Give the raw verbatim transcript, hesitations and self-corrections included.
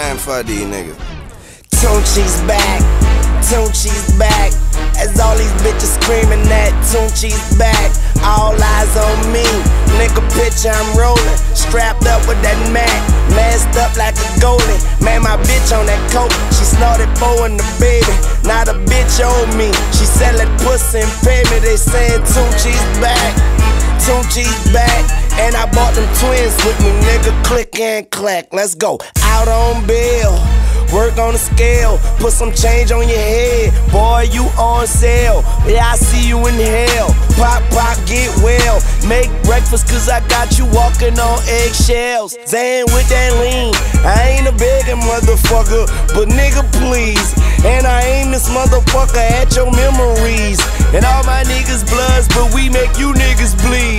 Man, fuck these niggas. Tunechi's back, Tunechi's back. As all these bitches screaming that Tunechi's back. All eyes on me, nigga picture I'm rolling. Strapped up with that Mac, masked up like a goalie. Man, my bitch on that coke, she snorted four in the baby. Now the bitch owe me, she sellin' pussy and pay me. They sayin' Tunechi's back, Tunechi's back. And I bought them twins with me, nigga, click and clack. Let's go, out on bail. Work on the scale, put some change on your head. Boy, you on sale, yeah, I see you in hell. Pop, pop, get well. Make breakfast cause I got you walking on eggshells. Zan with that lean, I ain't a begging motherfucker, but nigga please. And I aim this motherfucker at your memories. And all my niggas bloods, but we make you niggas bleed.